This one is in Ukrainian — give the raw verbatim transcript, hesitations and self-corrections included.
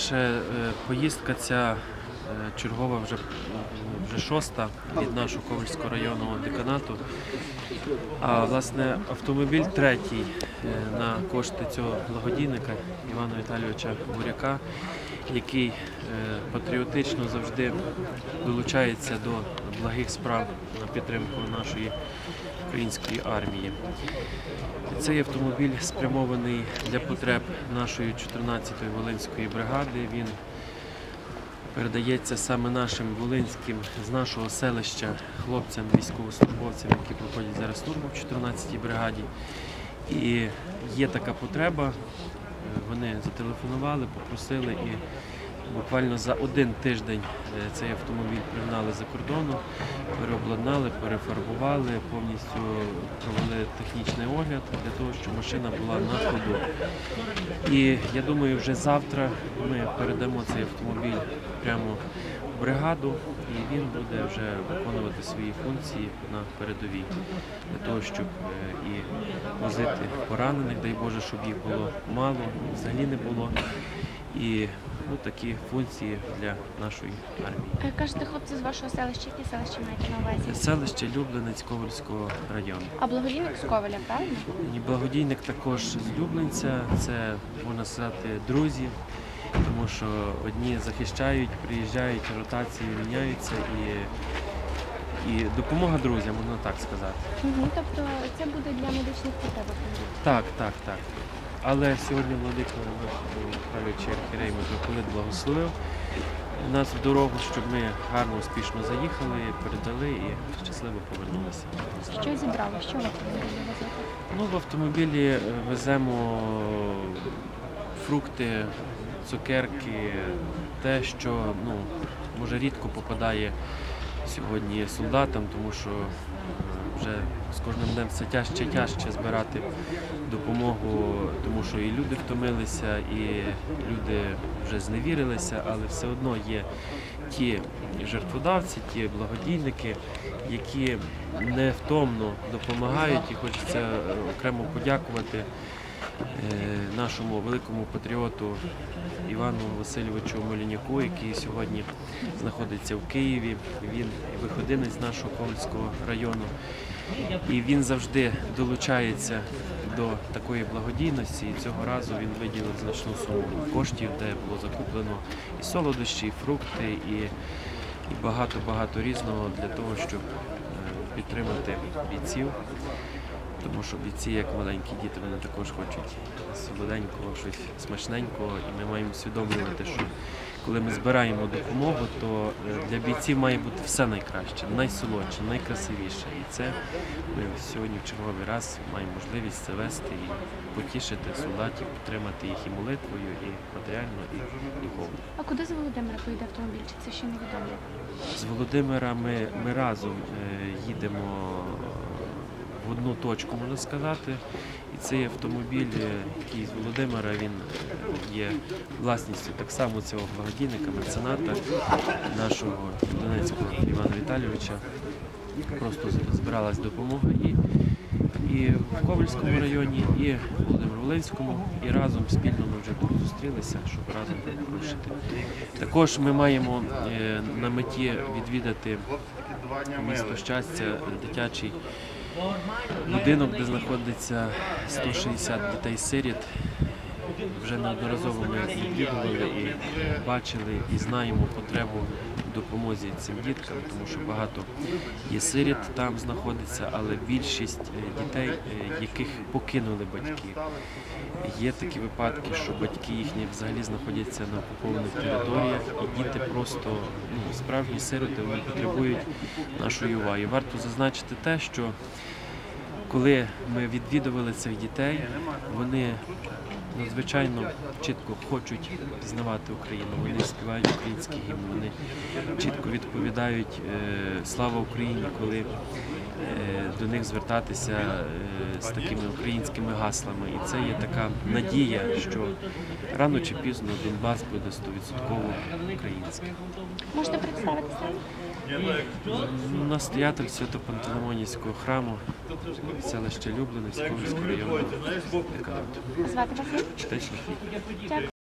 По-перше, поїздка ця чергова вже, вже шоста від нашого Ковальського районного деканату. А власне автомобіль третій на кошти цього благодійника Івана Віталійовича Буряка, який патріотично завжди долучається до благих справ на підтримку нашої української армії. Цей автомобіль спрямований для потреб нашої чотирнадцятої Волинської бригади. Він передається саме нашим волинським, з нашого селища, хлопцям, військовослужбовцям, які проходять зараз службу в чотирнадцятій бригаді. І є така потреба, вони зателефонували, попросили, і буквально за один тиждень цей автомобіль пригнали за кордону, переобладнали, перефарбували, повністю провели технічний огляд для того, щоб машина була на ходу. І я думаю, вже завтра ми передамо цей автомобіль прямо в бригаду, і він буде вже виконувати свої функції на передовій, для того, щоб і возити поранених, дай Боже, щоб їх було мало, взагалі не було. І ну, такі функції для нашої армії. Кажете, хлопці з вашого селища, які селища маєте на увазі? Селище Люблинець Ковальського району. А благодійник з Коваля, правильно? І благодійник також з Люблинця, це, можна сказати, друзі, тому що одні захищають, приїжджають, ротації міняються, і, і допомога друзям, можна так сказати. Угу, тобто це буде для медичних потреб? Так, так, так. Але сьогодні владика правлячий архієрей митрополит благословив нас в дорогу, щоб ми гарно, успішно заїхали, передали і щасливо повернулися. Що зібрали? Що в автомобілі везете? Ну, в автомобілі веземо фрукти, цукерки, те, що ну, може рідко попадає сьогодні солдатам, тому що вже з кожним днем все тяжче і тяжче збирати допомогу, тому що і люди втомилися, і люди вже зневірилися, але все одно є ті жертводавці, ті благодійники, які невтомно допомагають, і хочеться окремо подякувати нашому великому патріоту Івану Васильовичу Моліняку, який сьогодні знаходиться в Києві. Він виходинець нашого Ковальського району. І він завжди долучається до такої благодійності. І цього разу він виділив значну суму коштів, де було закуплено і солодощі, і фрукти, і багато-багато різного для того, щоб підтримати бійців. Тому що бійці, як маленькі діти, вони також хочуть солоденького, щось смачненького. І ми маємо усвідомлювати, що коли ми збираємо допомогу, то для бійців має бути все найкраще, найсолодше, найкрасивіше. І це ми сьогодні в черговий раз маємо можливість це вести і потішити солдатів, підтримати їх і молитвою, і матеріально, і духовно. А куди з Володимира поїде автомобіль? Чи це ще невідомо? З Володимира ми, ми разом їдемо в одну точку, можна сказати. І цей автомобіль, який з Володимира, він є власністю так само цього благодійника, мецената, нашого Донецького Івана Віталійовича. Просто збиралась допомога і, і в Ковальському районі, і в Володимир-Волинському, і разом спільно ми вже тут зустрілися, щоб разом вирушити. Також ми маємо на меті відвідати місто Щастя, дитячий будинок, де знаходиться сто шістдесят дітей-сиріт. Вже неодноразово ми відвідували і бачили, і знаємо потребу в допомозі цим діткам, тому що багато є сиріт, там знаходиться, але більшість дітей, яких покинули батьки. Є такі випадки, що батьки їхні взагалі знаходяться на окупованих територіях, і діти просто, ну, справжні сироти, вони потребують нашої уваги. Варто зазначити те, що коли ми відвідували цих дітей, вони надзвичайно чітко хочуть пізнавати Україну, вони співають український гімн, вони чітко відповідають «Слава Україні», коли до них звертатися з такими українськими гаслами. І це є така надія, що рано чи пізно Донбас буде сто відсотків українським. Можете представитися? Настоятель Свято-Пантелеймонівського храму, селище Люблинець, Ковальського району. Звати вас? Читачник. Дякую.